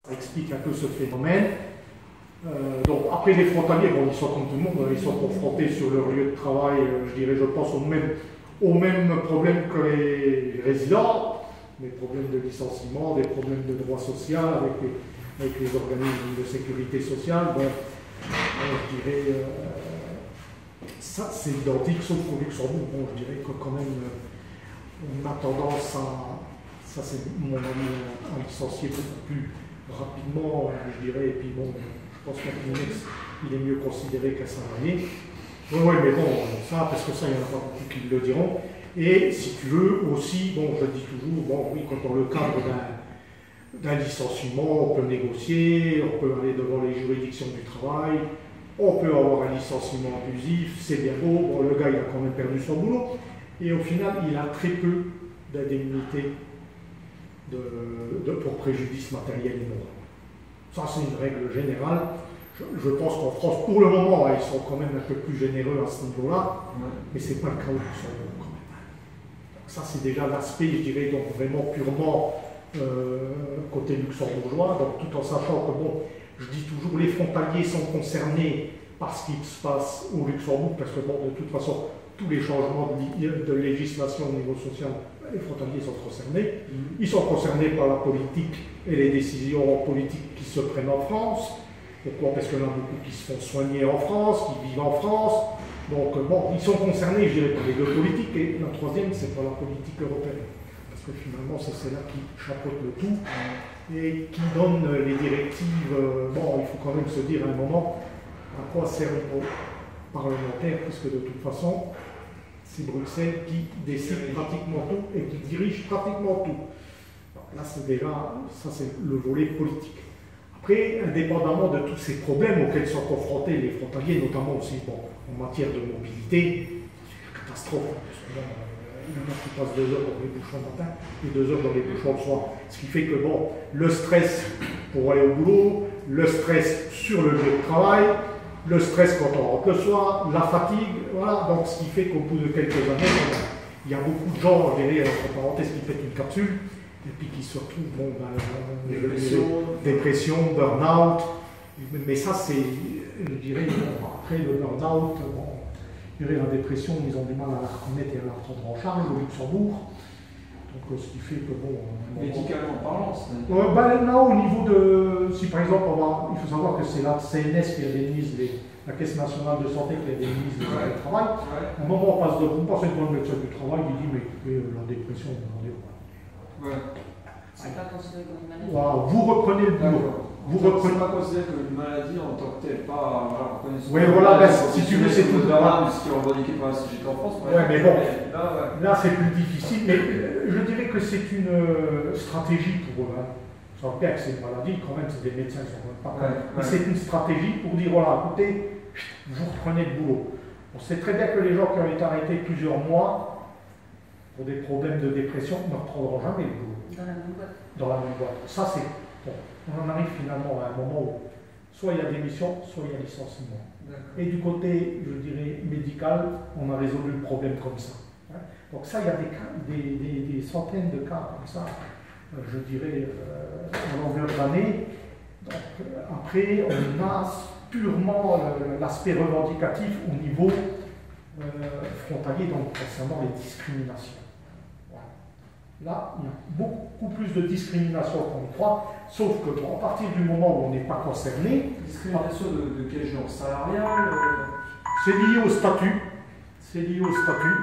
Ça explique un peu ce phénomène. Donc après les frontaliers, bon, ils sont comme tout le monde, ils sont confrontés sur leur lieu de travail, je dirais, je pense au même problème que les résidents, des problèmes de licenciement, des problèmes de droit social avec les organismes de sécurité sociale. Bon, je dirais, ça c'est identique, sauf qu'au Luxembourg, bon, je dirais que quand même, on a tendance à, ça c'est mon ami, à licencier beaucoup plus rapidement, je dirais, et puis bon, je pense qu'il est mieux considéré qu'un salarié. Oui, mais bon, ça, parce que ça, il n'y en a pas beaucoup qui le diront. Et si tu veux aussi, bon, je dis toujours, bon, oui, quand dans le cadre d'un licenciement, on peut négocier, on peut aller devant les juridictions du travail, on peut avoir un licenciement abusif, c'est bien beau, bon, le gars, il a quand même perdu son boulot, et au final, il a très peu d'indemnité pour préjudice matériel et moral. Ça, c'est une règle générale. Je pense qu'en France, pour le moment, ils sont quand même un peu plus généreux à ce niveau-là, mais ce n'est pas le cas au Luxembourg quand même. Donc ça, c'est déjà l'aspect, je dirais, donc vraiment purement côté luxembourgeois, donc tout en sachant que, bon, je dis toujours, les frontaliers sont concernés par ce qui se passe au Luxembourg, parce que, bon, de toute façon, tous les changements de législation au niveau social, les frontaliers sont concernés. Ils sont concernés par la politique et les décisions politiques qui se prennent en France. Pourquoi? Parce qu'il y en a beaucoup qui se font soigner en France, qui vivent en France. Donc, bon, ils sont concernés, je dirais, par les deux politiques. Et la troisième, c'est par la politique européenne. Parce que finalement, c'est celle-là qui chapeaute le tout et qui donne les directives. Bon, il faut quand même se dire à un moment à quoi servent nos parlementaires, puisque de toute façon, c'est Bruxelles qui décide pratiquement tout et qui dirige pratiquement tout. Donc là, c'est déjà, ça c'est le volet politique. Après, indépendamment de tous ces problèmes auxquels sont confrontés les frontaliers, notamment aussi bon, en matière de mobilité, catastrophe. Il y en a qui passent 2 heures dans les bouchons le matin et 2 heures dans les bouchons le soir. Ce qui fait que bon, le stress pour aller au boulot, le stress sur le lieu de travail, le stress quand on rentre le soir, la fatigue, voilà. Donc ce qui fait qu'au bout de quelques années, il y a beaucoup de gens, je dirais, entre parenthèses, qui pètent une capsule. Et puis qui se retrouvent, bon, dépression, burn-out. Mais ça, c'est, je dirais, bon, après le burn-out, bon, je dirais, la dépression, ils ont du mal à la reconnaître et à la prendre en charge au Luxembourg. Donc, ce qui fait que, bon. Médicalement parlant, c'est. Là, au niveau de. Si par exemple, il faut savoir que c'est la CNS qui indemnise la Caisse nationale de santé qui indemnise les arrêts de travail. À un moment, on passe une bonne médecin du travail, il dit, mais écoutez, la dépression, vous en avez. C'est pas considéré comme une maladie. Wow, vous reprenez le boulot. Vous reprenez pas considéré comme une maladie en tant que telle, pas reconnaissance. Oui, voilà, ben, si tu veux, c'est tout. Ce qui est revendiqué par la CGT en France. Oui, mais bon, là c'est plus difficile, mais je dirais que c'est une stratégie pour eux. Ça va bien que c'est une maladie, quand même, c'est des médecins qui sont pas. Mais c'est une stratégie pour dire voilà, écoutez, vous reprenez le boulot. On sait très bien que les gens qui ont été arrêtés plusieurs mois pour des problèmes de dépression ne reprendront jamais le boulot. Dans la même boîte. Dans la même boîte. Ça, c'est. Bon, on en arrive finalement à un moment où soit il y a démission, soit il y a licenciement. Et du côté, je dirais, médical, on a résolu le problème comme ça. Donc, ça, il y a des centaines de cas comme ça, je dirais, à longueur d'année. Donc, après, on a purement l'aspect revendicatif au niveau frontalier, donc concernant les discriminations. Là, il y a beaucoup plus de discrimination qu'on le croit, sauf que bon, à partir du moment où on n'est pas concerné... Discrimination de quel genre? Salarial C'est lié au statut. C'est lié au statut.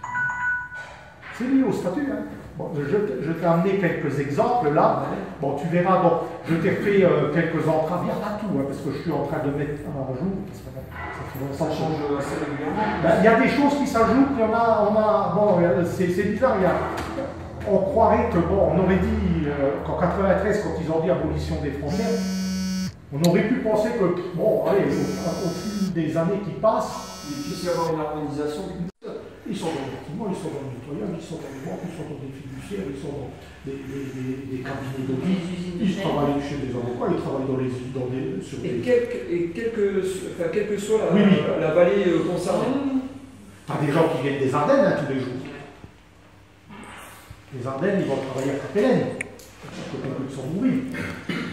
C'est lié au statut. Hein. Bon, je t'ai amené quelques exemples là. Bon, tu verras, bon, je t'ai fait quelques entraves. Il n'y a pas tout, hein, parce que je suis en train de mettre un jour. Ça change assez régulièrement. Ben, il y a des choses qui s'ajoutent, il y en a bon, c'est bizarre, on croirait que, bon, on aurait dit qu'en 93, quand ils ont dit abolition des frontières, on aurait pu penser que, bon, allez, au fil des années qui passent, il puisse y avoir une harmonisation. Ils sont dans le bâtiment, ils sont dans le nettoyage, ils sont dans les banques, ils sont dans des fiduciaires, ils sont dans des cabinets d'audit, ils travaillent chez des avocats, ils travaillent sur des... Quelle que soit la vallée concernée. Tu as des gens qui viennent des Ardennes hein, tous les jours. Les Ardennes, ils vont travailler à Capellen, parce que beaucoup de sont mourir.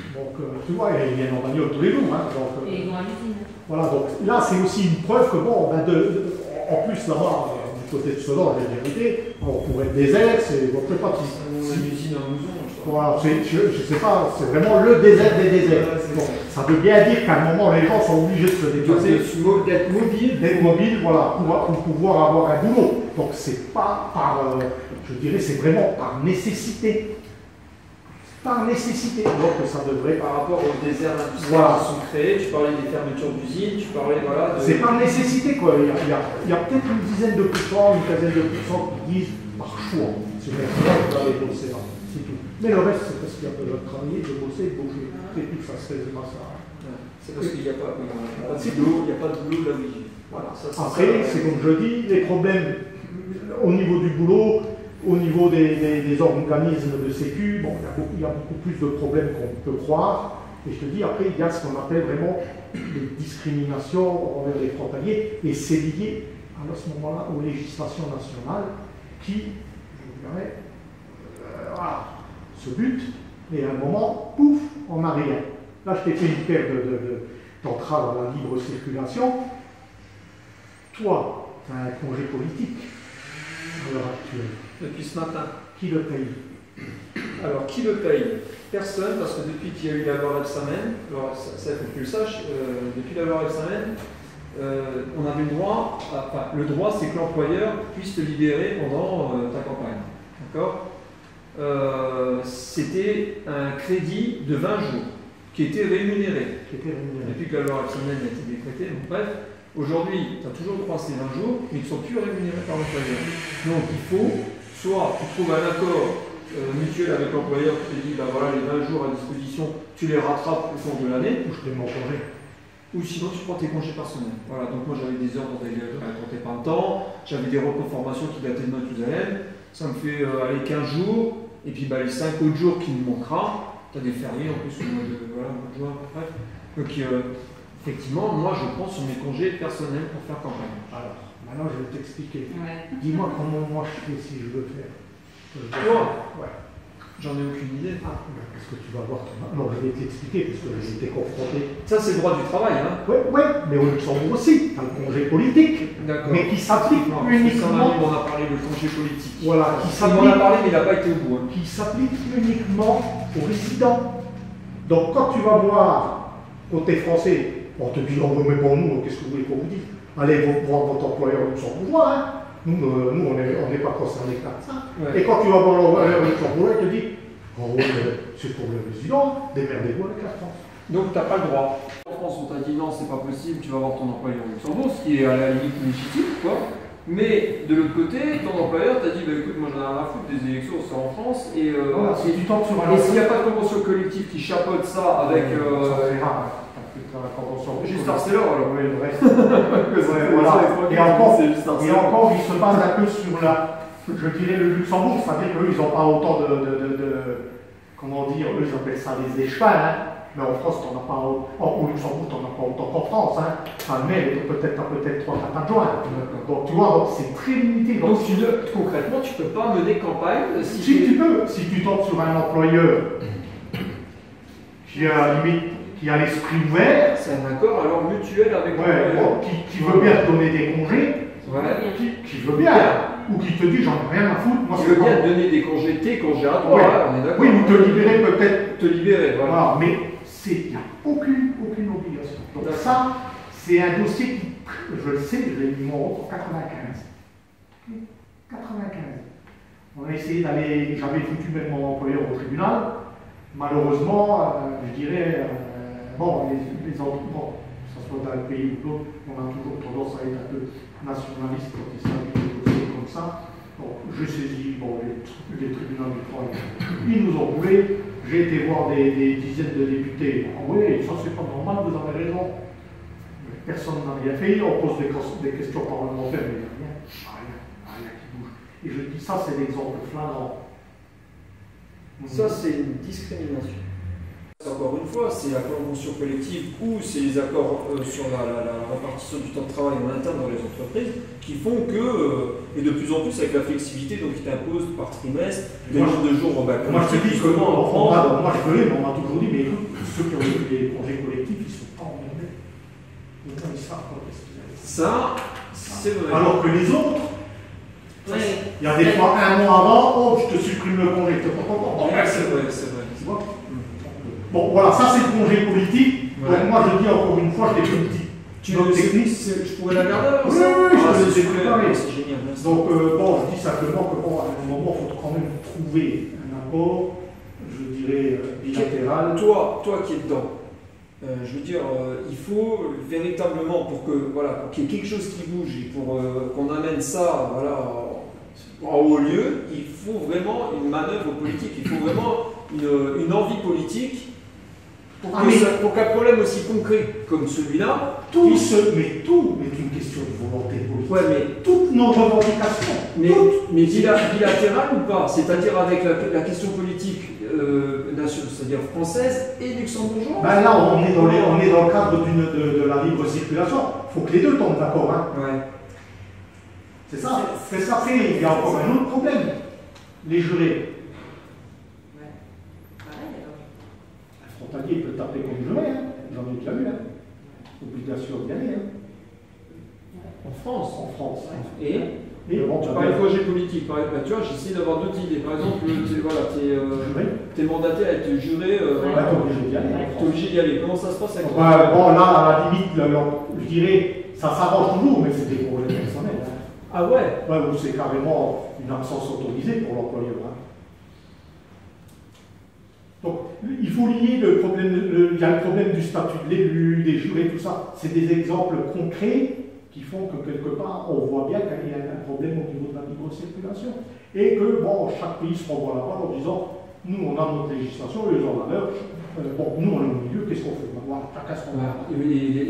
Donc, tu vois, ils viennent en bagnole tous les jours. Hein, donc, Et ils vont à l'usine. voilà, donc là, c'est aussi une preuve que, bon, ben en plus, là-bas, du côté de Sedan, j'ai vérité, on pourrait être désert, c'est, bon, je sais pas si. C'est une usine en Mouzon, je crois. Voilà, je sais pas, c'est vraiment le désert des déserts. Bon, ça veut bien dire qu'à un moment, les gens sont obligés de se déplacer. D'être mobile. D'être mobile, voilà, pour pouvoir avoir un boulot. Donc, c'est pas par, je dirais, c'est vraiment par nécessité. Par nécessité. Donc, ça devrait. Par rapport aux déserts industriels qui sont créés, tu parlais des fermetures d'usines, tu parlais, voilà. C'est par nécessité, quoi. Il y a peut-être une dizaine de pourcents, une quinzaine de pourcents qui disent par choix. C'est maintenant que vous allez bosser là. C'est tout. Mais le reste, c'est parce qu'il y a besoin de travailler, de bosser, de bouger. C'est tout, ça se résume à ça. C'est parce qu'il n'y a pas de boulot, il n'y a pas de boulot là où il est. Voilà, ça, après, c'est comme je dis, les problèmes au niveau du boulot, au niveau des organismes de sécu, bon, il y a beaucoup plus de problèmes qu'on peut croire. Et je te dis, après, il y a ce qu'on appelle vraiment les discriminations envers les frontaliers, et c'est lié à ce moment-là aux législations nationales qui, je dirais, voilà, se butent, et à un moment, pouf, on n'a rien. Là, je t'ai fait une paire d'entraves à la libre circulation. Toi, tu as un congé politique à l'heure actuelle. Depuis ce matin. Qui le paye? Alors, qui le paye? Personne, parce que depuis qu'il y a eu la loi Rebsamen, alors ça il faut que tu le saches, depuis la loi Rebsamen, on avait le droit, enfin, le droit c'est que l'employeur puisse te libérer pendant ta campagne. D'accord? C'était un crédit de 20 jours qui était rémunéré. Depuis que la loi Rebsamen a été décrétée. Donc, bref, aujourd'hui, tu as toujours le droit à ces 20 jours, mais ils ne sont plus rémunérés par l'employeur. Donc il faut, soit tu trouves un accord mutuel avec l'employeur qui te dit, ben voilà, les 20 jours à disposition, tu les rattrapes au cours de l'année. Ou je te mets en congé. Ou sinon tu prends tes congés personnels. Voilà, donc moi j'avais des heures pour compter par le temps, j'avais des repos de formation qui dataient de Mathusalem, ça me fait aller 15 jours, et puis bah, les 5 autres jours qui nous manquera, tu as des fériés en plus au mois de juin, bref. Donc effectivement, moi je prends sur mes congés personnels pour faire campagne. Alors, maintenant je vais t'expliquer. Ouais. Dis-moi comment moi je fais si je veux faire. Toi? Ouais. J'en ai aucune idée. Ah, parce que tu vas voir. Non, je vais t'expliquer, parce que j'ai été confronté. Ça, c'est le droit du travail, hein? Oui, mais au Luxembourg aussi, tu as le congé politique, mais qui s'applique uniquement. On a parlé de congé politique. Voilà, qui on en a parlé, mais il n'a pas été au bout. Hein. Qui s'applique uniquement aux résidents. Donc, quand tu vas voir, côté français, on te dit, on ne met pas nous, qu'est-ce que vous voulez qu'on vous dise? Allez voir votre employeur luxembourgeois, hein. Nous on n'est pas concernés par ça. Ouais. Et quand tu vas voir l'employeur luxembourgeois, il te dit, oh, c'est pour les résidents, démerdez-vous avec la France. Donc, tu n'as pas le droit. En France, on t'a dit non, c'est pas possible, tu vas voir ton employeur au Luxembourg, ce qui est à la limite légitime, quoi. Mais de l'autre côté, ton employeur t'a dit, bah, écoute, moi j'en ai rien à foutre des élections, c'est en France, et voilà, si tu tombes sur un et s'il n'y a pas de convention collective qui chapeaute ça avec. Juste Arcelor, alors oui, le reste. Voilà. Et encore, il se base un peu sur je dirais le Luxembourg, c'est-à-dire qu'eux, ils n'ont pas autant comment dire, eux, ils appellent ça des échevins, hein. Mais en France, t'en as pas, au Luxembourg, tu n'en as pas autant qu'en France. Hein. Enfin, mais peut-être 3-4 adjoints. Donc, tu vois, c'est très limité. Donc, concrètement, tu ne peux pas mener campagne si tu peux. Si tu tombes sur un employeur qui a l'esprit ouvert. C'est un accord alors mutuel avec l'employeur. Qui veut bien te donner des congés. Ouais. Qui veut bien. Ou qui te dit, j'en ai rien à foutre. Moi, qui veut bien te donner des congés, tes congés à toi. Ouais. On est d'accord. Oui, ou te libérer peut-être. Te libérer, voilà. Mais il n'y a aucune obligation. Donc ça, c'est un dossier qui, je le sais, je l'ai mis en 95. 95. On a essayé d'aller, j'avais foutu même mon employeur au tribunal. Malheureusement, je dirais, les autres, que ce soit dans le pays ou l'autre, on a toujours tendance à être un peu nationaliste quand il s'agit de dossiers comme ça. Donc, je saisis les tribunaux du travail. Ils nous ont roulé. J'ai été voir des dizaines de députés. Ah oui, ça c'est pas normal, vous avez raison. Personne n'a rien fait. On pose des questions parlementaires, mais il n'y a rien qui bouge. Et je dis ça, c'est l'exemple flagrant. Ça, c'est une discrimination. Encore une fois, c'est la convention collective ou c'est les accords sur la répartition du temps de travail en interne dans les entreprises qui font que, et de plus en plus avec la flexibilité donc, qui t'impose par trimestre, des nombres de jours. Moi je te dis que moi je veux, mais on m'a toujours dit, mais écoute, ceux qui ont eu des congés collectifs, ils ne sont pas emmerdés. Ils savent pas qu'est-ce qu'ils avaient. Ça, c'est vrai. Alors que les autres, Ouais. il y a des fois un mois avant, oh, je te supprime le congé, tu n'es pas content. Ouais, c'est vrai, c'est vrai. Tu vois. Bon, voilà, ça c'est le congé politique. Ouais. Donc moi je dis encore une fois, je l'ai fait petit. Tu veux technique, je pourrais la garder alors, Oui, ça oui, je te c'est l'ai préparé. C'est génial. Merci. Donc bon, je dis simplement que bon, à un moment, il faut quand même trouver un accord, je dirais, bilatéral. Toi qui es dedans, je veux dire, il faut véritablement pour que voilà, pour qu'il y ait quelque chose qui bouge et pour qu'on amène ça, voilà, en haut lieu, il faut vraiment une manœuvre politique, il faut vraiment une envie politique pour qu'un problème aussi concret comme celui-là. Tout est une question de volonté politique. Ouais, mais toutes nos revendications. mais bilatéral ou pas? C'est-à-dire avec la question politique c'est-à-dire française et luxembourgeoise. Ben là, on est dans le cadre de la libre circulation. Il faut que les deux tombent d'accord. Hein. Ouais. C'est ça. C'est ça. Après, il y a encore un autre problème. Les jurés. Ouais. Pareil alors. Un frontalier peut taper comme juré. Hein. J'en ai déjà vu. Hein. Obligation d'y aller. Hein. En France. En France. Et bon, tu parles de projet politique, par exemple, tu vois, j'essaie d'avoir d'autres idées. Par exemple, t'es mandaté à être juré. T'es obligé d'y aller. T'es obligé d'y aller. Comment ça se passe avec bon, là, à la limite, je dirais, ça s'arrange toujours, mais c'est des problèmes personnels. Hein. Ah ouais? Ouais, où c'est carrément une absence autorisée pour l'employeur. Hein. Donc, il faut lier le problème, il y a le problème du statut de l'élu, des jurés, tout ça. C'est des exemples concrets qui font que quelque part, on voit bien qu'il y a un problème au niveau de la libre circulation. Et que, bon, chaque pays se renvoie la balle en disant, nous, on a notre législation, eux, ils ont la leur. Bon, nous, on est au milieu, qu'est-ce qu'on fait? Voilà, chacun son droit. Et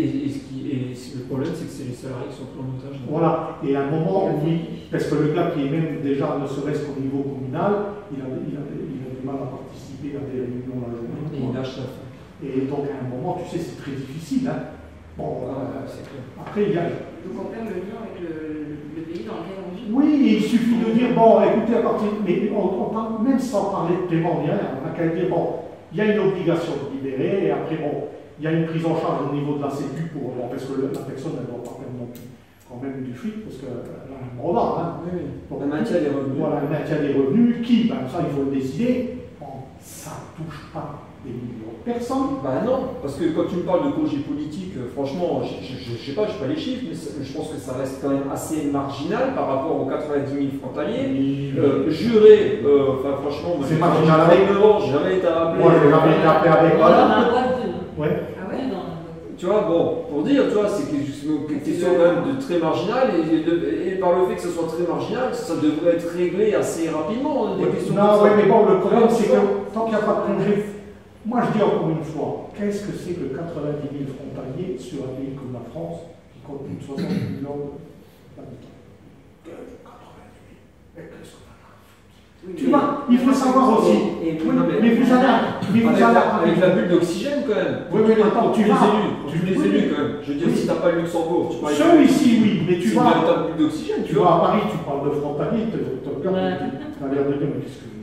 le problème, c'est que c'est les salariés qui sont pris en otage. Voilà, et à un moment, oui, parce que le gars qui est même déjà, ne serait-ce qu'au niveau communal, il a du mal à participer à des réunions la journée. Et il lâche la fin. Et donc, à un moment, tu sais, c'est très difficile. Hein. Bon, c'est clair. Après, il y a. Donc, on perd le lien avec le pays dans lequel on vit. Oui, il suffit de dire, bon, écoutez, à partir. Mais on parle, même sans parler de paiement, on n'a qu'à dire, bon, il y a une obligation de libérer, et après, bon, il y a une prise en charge au niveau de la Sécu pour. Bon, parce que la personne, elle ne doit pas perdre non plus quand même du fric, parce qu'elle a un mandat. Hein. Oui. Donc, le maintien des revenus. Voilà, le maintien des revenus, qui, ben, ça, il faut le décider. Bon, ça ne touche pas des millions de personnes. Bah non, parce que quand tu me parles de congé politique, franchement, je sais pas les chiffres, mais je pense que ça reste quand même assez marginal par rapport aux 90 000 frontaliers. Juré, enfin franchement, moi, c'est marginal avec j'ai jamais été appelé. Moi, j'ai jamais été appelé avec. Voilà. Ouais. Ah ouais, non. Tu vois, bon, pour dire, tu vois, c'est une question quand même de très marginale, et par le fait que ce soit très marginal, ça devrait être réglé assez rapidement. Des questions non, oui, mais bon, le problème, c'est que tant qu'il n'y a pas de congé. Moi, je dis encore une fois, qu'est-ce que c'est que 90 000 frontaliers sur un pays comme la France, qui compte plus de 60 millions d'habitants? 90 000. Mais qu'est-ce qu'on a là? Tu vois, il faut savoir aussi. Mais vous allez. Avec la bulle d'oxygène, quand même. Oui, mais attends, tu vas. Les élus, quand même. Je veux dire, si tu n'as pas le Luxembourg, tu parles. Ceux ici, oui, mais tu vois. vas. C'est une véritable bulle d'oxygène, tu vois. À Paris, tu parles de frontaliers, tu as l'air de dire, mais qu'est-ce que.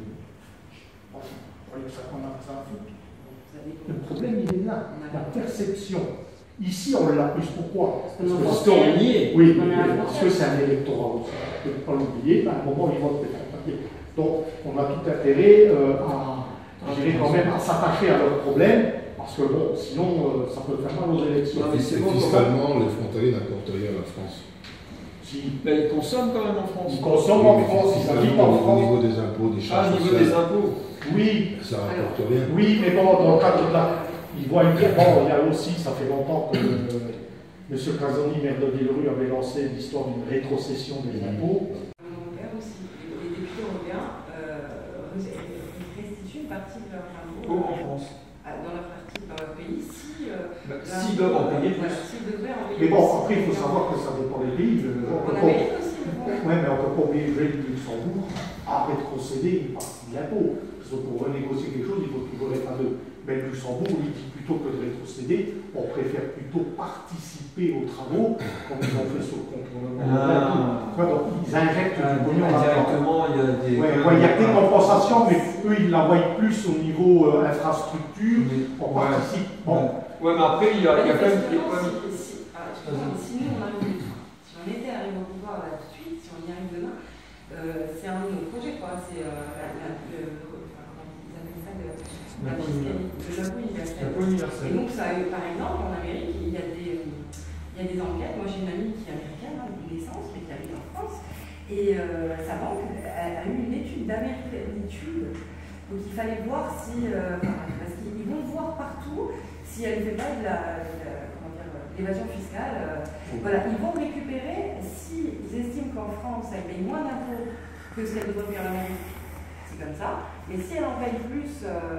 Ça qu'on a ça à foutre. Le problème, il est là, la perception. Ici, on l'a plus. Pourquoi? Parce qu'on y est. Oui, parce que c'est un électorat aussi. Il ne faut pas l'oublier, à un moment, ils votent peut-être un papier. Donc, on a tout intérêt quand même à s'attacher à leurs problèmes, parce que bon, sinon, ça peut faire mal aux élections. Fiscalement, les frontaliers n'apportent rien à la France. Si. Ben, ils consomment quand même en France. Ils consomment en France, ils habitent en France. Au niveau des impôts, des charges. Au niveau des impôts. Oui. Ça rapporte rien. Oui, mais bon, dans le cadre de la. Il voit une. Bon, il y a aussi, ça fait longtemps que M. Casoni, maire de Villerue, avait lancé l'histoire d'une rétrocession des impôts. Européens aussi. Les députés européens restituent une partie de leurs impôts en France. Dans leur pays, s'ils doivent en payer plus. Mais bon, après, il faut savoir que ça dépend des pays. En Amérique aussi. Oui, mais on ne peut pas obliger le Luxembourg à rétrocéder une partie de l'impôt. Parce que pour renégocier quelque chose, il faut toujours être à deux. Mais le Luxembourg, lui, dit plutôt que de rétrocéder, on préfère plutôt participer aux travaux, comme ils ont fait sur le contournement. Donc ils injectent du pognon directement, il y a des. Il y a des compensations, mais eux, ils la voient plus au niveau infrastructure, on participe. Ouais, mais après, il y a quand même. Si nous, on arrive, si on était arrivé au pouvoir là tout de suite, si on y arrive demain, c'est un de nos projets, quoi. C'est l'impôt universel. Et donc, ça, par exemple, en Amérique, il y a des enquêtes. Moi, j'ai une amie qui est américaine, hein, de naissance, mais qui habite en France. Et sa banque a eu une étude d'études. Donc, il fallait voir si. Parce qu'ils vont voir partout si elle ne fait pas de l'évasion fiscale. Voilà, ils vont récupérer s'ils estiment qu'en France, elle paye moins d'impôts que ce qu'elle doit faire en Amérique. C'est comme ça. Mais si elle en paye plus,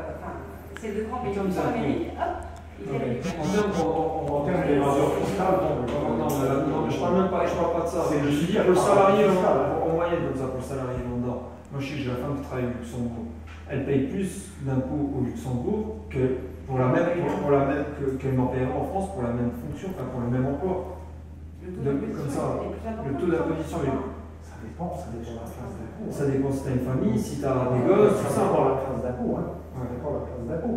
si elle devrait en payer plus en Amérique, hop, ils les récupèrent. En termes d'évasion fiscale, non, mais je parle même pas, de ça. Je suis dit, pour le salarié, en moyenne, comme ça, pour le salarié lambda. Moi, je sais que j'ai la femme qui travaille au Luxembourg. Elle paye plus d'impôts au Luxembourg que pour la même qu'elle n'en paierait en France pour la même fonction, enfin pour le même emploi. Comme ça, le taux d'imposition est. Ça dépend de la classe d'impôt. Ça dépend si tu as une famille, si tu as des gosses, tout ça. Ça dépend de la classe d'impôt. Ça dépend de la classe d'impôt.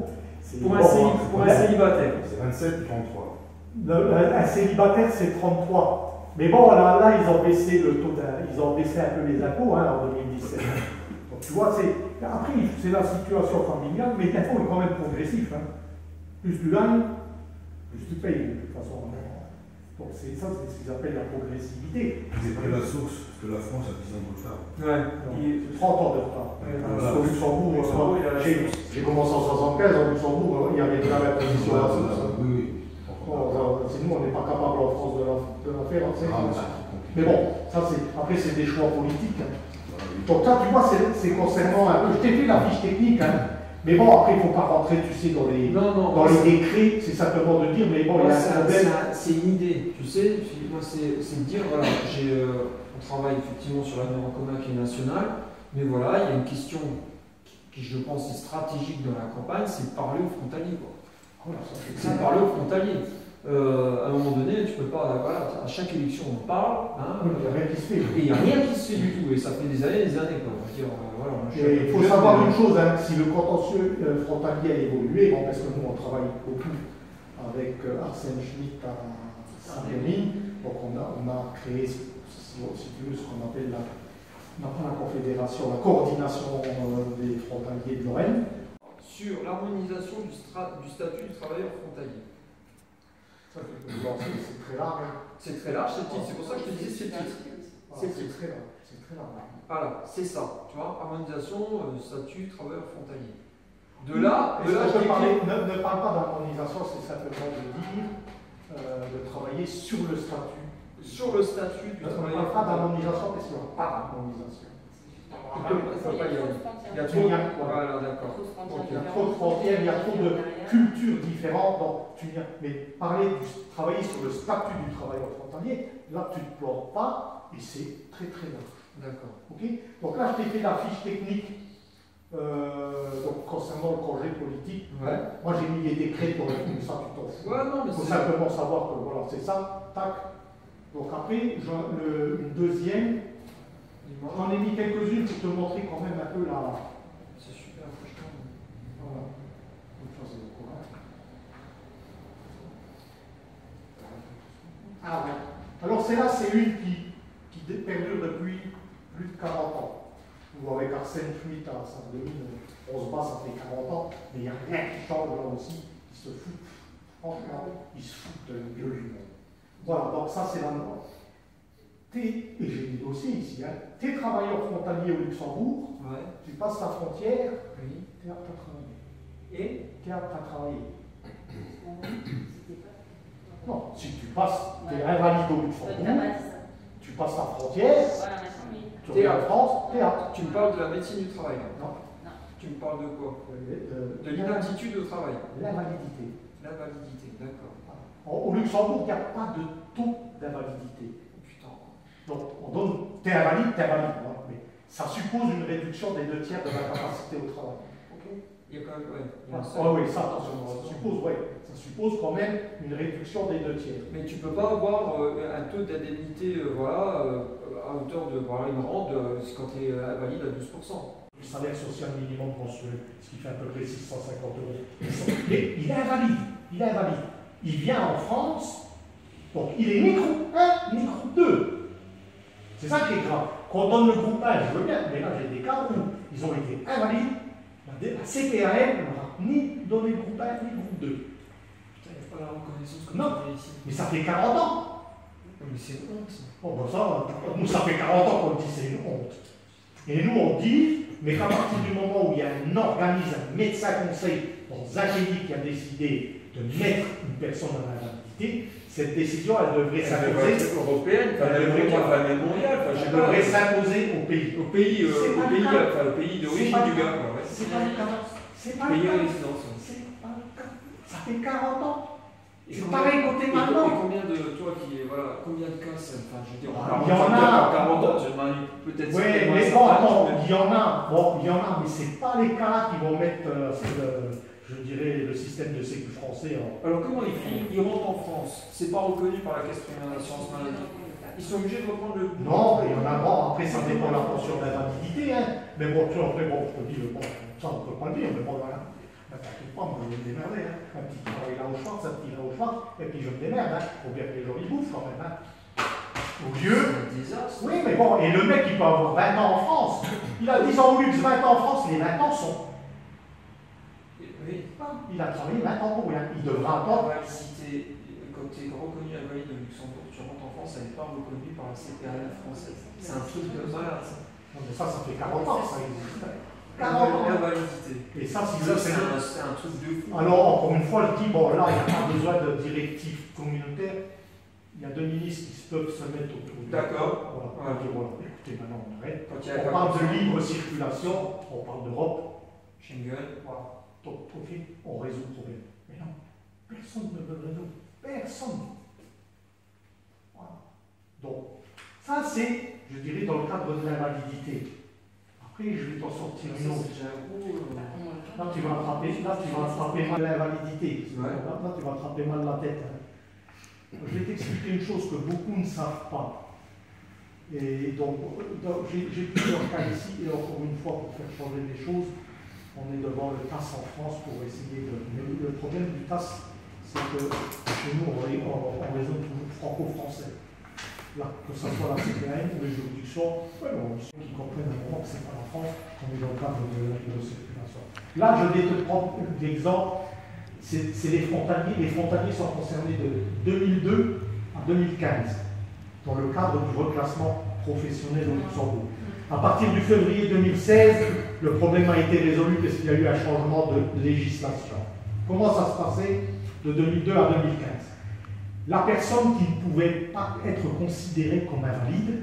Pour un célibataire. C'est 27 33. Un célibataire, c'est 33. Mais bon, là, ils ont baissé le taux ils ont baissé un peu les impôts en 2017. Donc, tu vois, après, c'est la situation familiale, mais l'impôt est quand même progressif. Plus tu gagnes, plus tu payes, de toute façon. Donc, c'est ça, c'est ce qu'ils appellent la progressivité. C'est pas la source, parce que la France a 10 ans de retard. Ouais. Il 30 ans de retard. Au Luxembourg, j'ai commencé en 75, au Luxembourg, il y avait déjà la position à la source. Oui. C'est nous, on n'est pas capable en France de la faire. Mais bon, après, c'est des choix politiques. Donc ça, tu vois, c'est concernant un peu. Je t'ai fait la fiche technique, mais bon, après, il ne faut pas rentrer, tu sais, dans les décrets, c'est simplement de dire, mais bon, il y a un problème. C'est une idée, tu sais, moi, c'est de dire, voilà, on travaille effectivement sur l'avenir en commun qui est national, mais voilà, il y a une question qui, je pense, est stratégique dans la campagne, c'est de parler aux frontaliers, quoi. C'est de parler aux frontaliers. À un moment donné, tu peux pas. Voilà, à chaque élection, on parle. Il n'y a rien qui se fait. Et il n'y a quoi. Et ça fait des années et des années. Quoi. Il faut savoir une chose, si le contentieux frontalier a évolué, parce que nous, on travaille beaucoup avec Arsène Schmitt à Saint-Denis, donc on a créé, si tu veux, ce qu'on appelle la confédération, la coordination des frontaliers de Lorraine. Sur l'harmonisation du statut du travailleur frontalier. C'est très large. C'est très large, c'est le titre. C'est pour ça que je te disais c'est le titre. C'est très large. Voilà, c'est ça. Tu vois, harmonisation, statut, travailleur frontalier. Ne parle pas d'harmonisation, c'est simplement de dire de travailler sur le statut. Sur le statut du travailleur. Ne parle pas d'harmonisation parce qu'il n'y aura pas d'harmonisation. Il y a trop de frontières, il y a trop de cultures différentes. Mais travailler sur le statut du travailleur frontalier, là tu ne te plantes pas et c'est très très large. D'accord. Okay, donc là je t'ai fait la fiche technique concernant le projet politique. Ouais. Moi j'ai mis les décrets pour répondre ça, tu t'en fous. Ouais, non, mais il faut simplement savoir que voilà, c'est ça, tac. Donc après, une deuxième. J'en ai mis quelques-unes pour te montrer quand même un peu la. C'est super, franchement. Voilà. Donc ça, c'est au courant. Ah ouais. Alors celle-là, c'est une qui perdure depuis plus de 40 ans. Ou avec Arsène Schmitt à Saint-Denis, on se bat, ça fait 40 ans, mais il n'y a rien qui change là aussi. Ils se foutent. Franchement, ils se foutent de la gueule du monde. Voilà, donc ça, c'est la norme. Et j'ai mis aussi ici, t'es travailleur frontalier au Luxembourg, tu passes la frontière, t'es apte à travailler. Et t'es apte à travailler. Non, si tu passes, t'es invalide au Luxembourg, tu passes la frontière, tu reviens en France, t'es apte. Tu me parles de la médecine du travail. Non. Tu me parles de quoi? De l'inaptitude au travail. L'invalidité. L'invalidité, d'accord. Au Luxembourg, il n'y a pas de taux d'invalidité. Donc, on donne, t'es invalide, voilà. Mais ça suppose une réduction des 2 tiers de la capacité au travail. Okay. Il y a quand même, oui, ça, attention, ça suppose quand même une réduction des 2 tiers. Mais tu ne peux pas avoir un taux d'indemnité à hauteur de une rente quand tu es invalide à 12%. Le salaire social minimum mensuel, ce qui fait à peu près 650 €. Mais il est invalide. Il vient en France, donc il est ni groupe 1 ni groupe 2. C'est ça qui est grave. Quand on donne le groupe 1, je veux bien, mais là j'ai des cas où ils ont été invalides. La CPAM ne leur a ni donné le groupe 1 ni le groupe 2. Putain, il n'y a pas la reconnaissance comme non, ici. Mais ça fait 40 ans. Mais c'est une honte. Bon, ben ça fait 40 ans qu'on dit c'est une honte. Et nous on dit, mais qu'à partir du moment où il y a un organisme, un médecin conseil dans un pays qui a décidé de mettre une personne en invalidité, cette décision elle devrait s'imposer européenne, elle devrait s'imposer au pays. Au pays d'origine du gars. C'est pas le cas. C'est pas pays le cas. résidence. C'est pas le cas. Ça fait 40 ans. C'est pareil côté maintenant. Et combien de cas ça, je veux dire, il y en a. 40 ans, peut-être. Oui, mais bon, il y en a, mais c'est pas les cas qui vont mettre, je dirais, le système de sécu français en. Alors comment ils font? Ils rentrent en France, c'est pas reconnu par la caisse primaire d'assurance maladie. Ils sont obligés de reprendre le. Non, mais il y en a. Bon, après ça dépend de la pension d'invalidité, hein. Mais bon, après, je te dis, ça on peut pas le dire, mais bon, voilà. T'inquiète pas, moi je vais me démerder, hein. Un petit travail là au Schwartz, un petit là au Schwartz, et puis je me démerde, hein. Faut bien que les gens y bouffent quand même, hein. Au lieu. Oui, mais bon, et le mec il peut avoir 20 ans en France. Il a 10 ans au luxe, 20 ans en France, les 20 ans sont. Oui. Il a travaillé 20 ans pour rien. Il devra attendre. Quand tu es reconnu invalide au Luxembourg, tu rentres en France, elle n'est pas reconnue par la CPAM française. C'est un truc de malade, ça. Non, mais ça fait 40 ans que ça existe. 40 ans. L'invalidité. Et ça, si c'est un truc de fou. Alors, encore une fois, je dis, bon, là, il n'y a pas besoin de directive communautaire. Il y a 2 ministres qui peuvent se mettre autour du. D'accord. Voilà. Écoutez, maintenant, on arrête. On parle de libre circulation, on parle d'Europe. Schengen. Voilà. Donc, ok, on résout le problème. Mais non, personne ne veut le résoudre. Personne. Voilà. Donc, ça, c'est, je dirais, dans le cadre de l'invalidité. Après, je vais t'en sortir une autre. Là, tu vas attraper mal l'invalidité. Là, tu vas attraper mal la tête. Hein. Je vais t'expliquer une chose que beaucoup ne savent pas. Et donc j'ai plusieurs cas ici, et encore une fois, pour faire changer les choses, on est devant le TAS en France pour essayer de. Mais le problème du TAS, c'est que chez nous, on raisonne toujours franco-français. Là, que ce soit la CPAM ou les juridictions, qui comprennent à un moment que ce n'est pas la France, on est dans le cadre de la libre circulation. Là, je vais te prendre l'exemple, c'est les frontaliers. Les frontaliers sont concernés de 2002 à 2015, dans le cadre du reclassement professionnel au Luxembourg. À partir du février 2016, le problème a été résolu parce qu'il y a eu un changement de législation. Comment ça se passait de 2002 à 2015? La personne qui ne pouvait pas être considérée comme invalide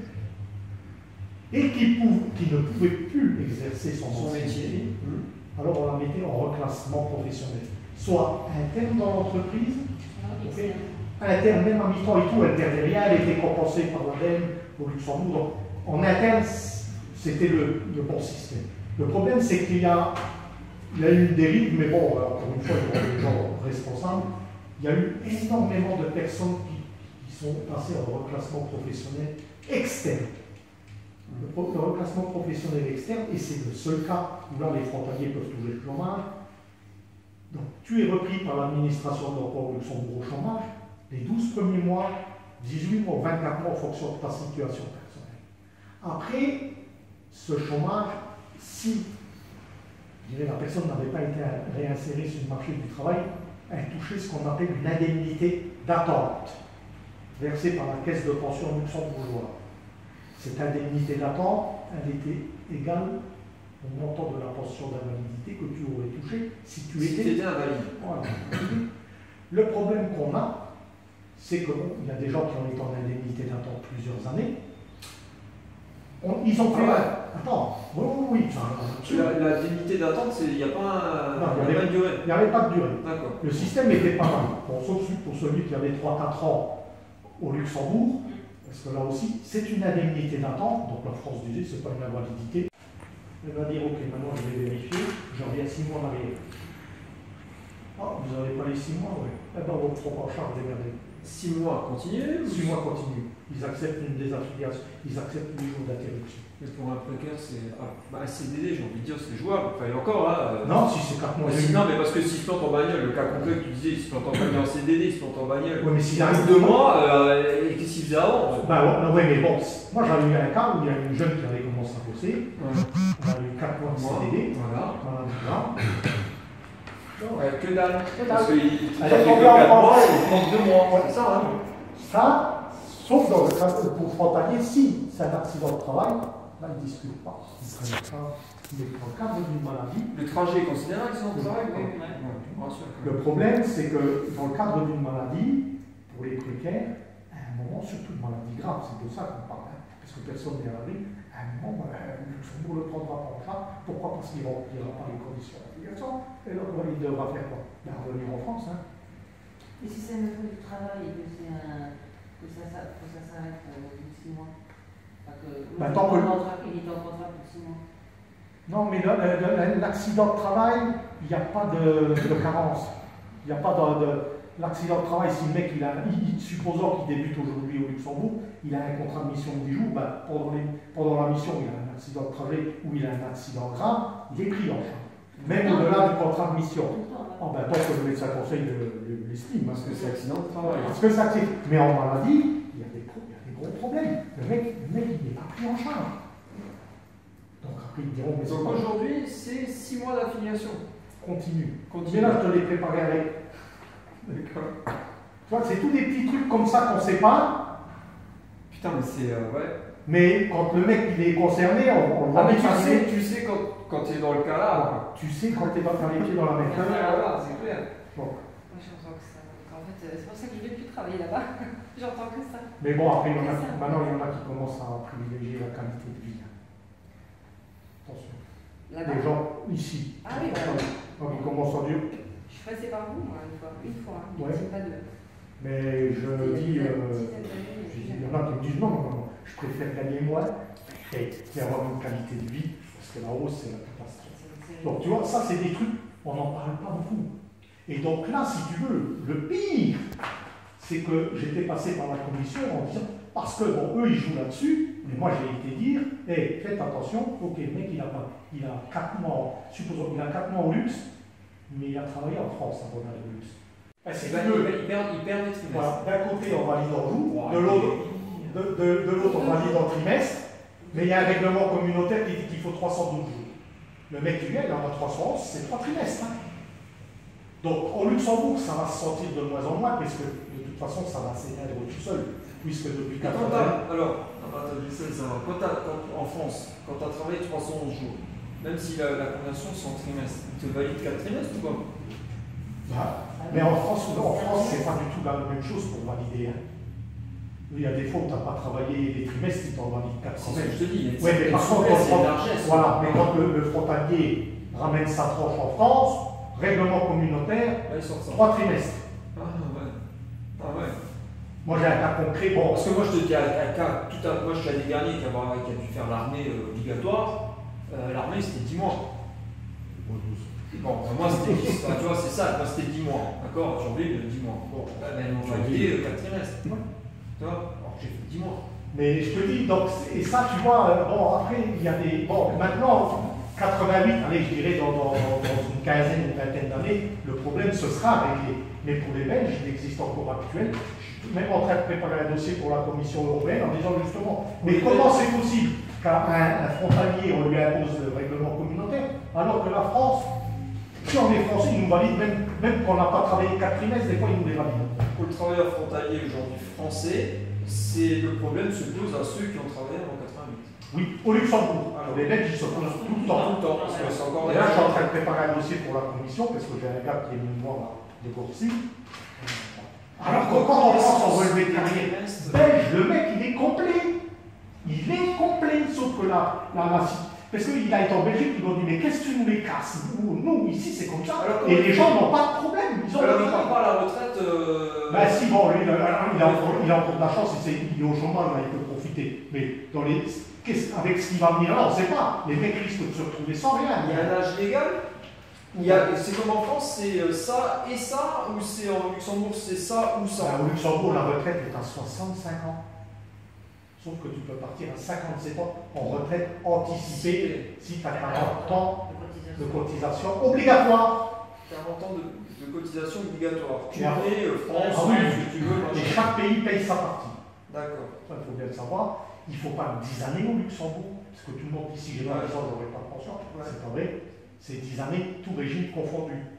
et qui ne pouvait plus exercer son métier, alors on la mettait en reclassement professionnel. Soit interne dans l'entreprise, interne même à mi-temps et tout, elle ne perdait rien, elle était compensée par l'ADEME au Luxembourg. Donc, en interne, c'était le bon système. Le problème, c'est qu'il y a eu une dérive, mais bon, encore une fois, il y a des gens responsables. Il y a eu énormément de personnes qui sont passées en reclassement professionnel externe. Le reclassement professionnel externe, et c'est le seul cas où là les frontaliers peuvent toucher le chômage. Donc tu es repris par l'administration de l'emploi au Luxembourg au chômage les 12 premiers mois, 18 mois, 24 mois en fonction de ta situation personnelle. Après ce chômage, si la personne n'avait pas été réinsérée sur le marché du travail, elle touchait ce qu'on appelle une indemnité d'attente, versée par la caisse de pension luxembourgeoise. Cette indemnité d'attente, elle était égale au montant de la pension d'invalidité que tu aurais touché si tu étais invalide. Voilà. Le problème qu'on a, c'est qu'il y a des gens qui ont été en indemnité d'attente plusieurs années. Ils ont fait. Attends, oui. L'indemnité d'attente, il n'y a pas une durée. Il n'y avait pas de durée. D'accord. Le système était pas mal. Bon, sauf pour celui qui avait 3-4 ans au Luxembourg, Parce que là aussi, c'est une indemnité d'attente, donc la France disait c'est pas une invalidité. Elle va dire ok, maintenant je vais vérifier, je reviens 6 mois en arrière. Ah, vous n'avez pas les 6 mois, oui. Eh ben on prend en charge, regardez. 6 mois continue 6 mois continue. Ils acceptent une désaffiliation, ils acceptent les jours d'interruption. Mais pour un précaire, c'est. Un CDD, j'ai envie de dire, c'est jouable. Enfin, et encore là. Non, si c'est 4 mois. Non, mais parce que s'il se plante en bagnole, le cas concret que tu disais, il se plante en bagnole en CDD, il se plante en bagnole. Oui, mais s'il arrive arrive 2 mois, et qu'est-ce qu'il faisait avant Oui, mais bon, moi j'avais eu un cas où il y a une jeune qui avait commencé à bosser. On a eu 4 mois de CDD. Voilà. Que dalle. Parce qu'il Elle est fait que tombée 4 en mois, France. il prend 2 mois. C'est ça, hein. Ça, sauf dans le cas pour frontalier, si c'est un accident de travail, là ils ne discutent pas. Ils prennent ça. Mais dans le cadre d'une maladie. Le trajet est considéré accident de travail, oui. Le problème, c'est que dans le cadre d'une maladie, pour les précaires, à un moment, surtout une maladie grave, c'est de ça qu'on parle, hein, parce que personne n'est à l'abri, à un moment, le Luxembourg ne le prendra pas en charge. Pourquoi? Parce qu'il ne remplira pas les conditions d'application. Et donc, il devra faire quoi? Revenir en France. Hein. Et si c'est un méthode du travail et que, ça s'arrête au bout de 6 mois, enfin que il est en contrat pour 6 mois. Non, mais l'accident de travail, il n'y a pas de carence. Il n'y a pas l'accident de travail, si le mec, supposons qu'il débute aujourd'hui au Luxembourg, il a un contrat de mission de 10 jours, ben, pendant la mission, il a un accident de travail ou il a un accident grave, il est pris en charge. Même au-delà du contrat de mission. Oh, ben, tant que le médecin conseil l'estime. Parce que c'est accident de travail. Parce que ça, mais en maladie, il y a des gros problèmes. Le mec, il n'est pas pris en charge. Donc après, ils diront, mais donc aujourd'hui, c'est 6 mois d'affiliation. Continue. Mais là, je te l'ai préparé avec. D'accord. Tu vois, c'est tous des petits trucs comme ça qu'on ne sait pas. Putain, mais c'est. Ouais. Mais quand le mec il est concerné, on va tu sais quand tu es dans le cas là. Tu sais quand tu es dans les pieds dans la méthode. Voilà, c'est clair. Bon. Moi j'entends que ça. En fait, c'est pour ça que je ne vais plus travailler là-bas. J'entends que ça. Mais bon, après, maintenant, il y en a qui commencent à privilégier la qualité de vie. Attention. Les gens ici. Ah oui, voilà. Donc ils commencent à dire. Je suis passée par vous, moi, une fois. Ouais. Pas deux. Mais je dis. Il y en a qui me disent non, je préfère gagner moins et avoir une qualité de vie, parce que la hausse, c'est la catastrophe. Donc tu vois, ça, c'est des trucs, on n'en parle pas beaucoup. Et donc là, si tu veux, le pire, c'est que j'étais passé par la commission en disant, parce que bon, eux, ils jouent là-dessus, mais moi, j'ai été dire, hey, faites attention, ok, le mec, il a 4 mois, supposons qu'il a 4 mois au luxe, mais il a travaillé en France avant d'aller au luxe. Il perd des trimestres. Voilà, d'un côté, on valide en jour, de l'autre, on valide en trimestre, mais il y a un règlement communautaire qui dit qu'il faut 312 jours. Le mec qui vient, il en a 311, c'est 3 trimestres. Hein. Donc, au Luxembourg, ça va se sentir de moins en moins, parce que de toute façon, ça va s'éteindre tout seul, puisque depuis 4 ans. Alors, en France, quand tu as travaillé 311 jours, même si la conversion c'est en trimestre, il te valide 4 trimestres ou pas? Mais en France, c'est pas du tout la même chose pour valider. Hein. Il y a des fois où tu n'as pas travaillé des trimestres, ils t'en valident 4 trimestres. Je te dis, oui, mais par contre, mais quand le frontalier ramène sa tranche en France, règlement communautaire, 3 trimestres. Ah ouais. Moi j'ai un cas concret. Bon. Parce que moi je te dis un cas, moi je suis l'année dernière qui a dû faire l'armée obligatoire. L'armée c'était 10 mois. Bon, moi c'était 10, tu vois, c'est ça, moi c'était 10 mois, d'accord? Aujourd'hui, 10 mois. Bon, ils m'ont validé 4 trimestres. Tu vois? Alors j'ai fait 10 mois. Mais je te dis, donc, et ça, tu vois, bon, après, il y a des. Bon, maintenant, 88, allez, je dirais, dans une quinzaine, une vingtaine d'années, le problème se sera réglé. Mais pour les Belges, il existe encore actuel. Je suis même en train de préparer un dossier pour la Commission européenne en disant justement, mais comment c'est possible qu'un frontalier, on lui impose le règlement communautaire, alors que la France, si on est français, ils nous valident, même qu'on n'a pas travaillé 4 trimestres, des fois ils nous les valident. Pour le travailleur frontalier aujourd'hui français, le problème se pose à ceux qui ont travaillé avant 88. Oui, au Luxembourg. Alors, les Belges, ils se posent tout le temps. Parce que c'est encore et là, je suis en train de préparer un dossier pour la commission, parce que j'ai un gars qui est venu me voir de Gourcy. Alors que quand en France, on veut lever carrière belge, le mec, il est complet. Il est complet, sauf que là, Parce qu'il a été en Belgique, ils m'ont dit, mais qu'est-ce que tu nous les casses? Nous, ici, c'est comme ça. Alors, et les gens n'ont pas de problème. Ils ont alors, il ne part pas à la retraite. Ben si, bon, lui, il a encore de la chance, il est au chômage, là, il peut profiter. Mais avec ce qui va venir là, on ne sait pas. Les mecs risquent de se retrouver sans rien. Il y a un âge légal. C'est comme en France, c'est ça et ça, ou c'est en Luxembourg, c'est ça ou ça? Ben, au Luxembourg, la retraite est à 65 ans. Sauf que tu peux partir à 57 ans en retraite anticipée si tu as 40 ans de cotisation obligatoire. 40 ans de cotisation obligatoire. Tu es France, oui. ce que tu veux. Et chaque pays paye sa partie. D'accord. Ça, il faut bien le savoir. Il ne faut pas 10 années au Luxembourg, parce que tout le monde dit si j'ai pas raison, je n'aurai pas de pension. C'est pas vrai. C'est 10 années, tout régime confondu.